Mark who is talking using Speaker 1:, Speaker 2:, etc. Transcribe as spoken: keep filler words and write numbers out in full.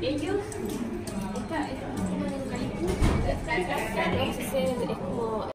Speaker 1: ellos, esta, esta es como de eucalipto, entonces es como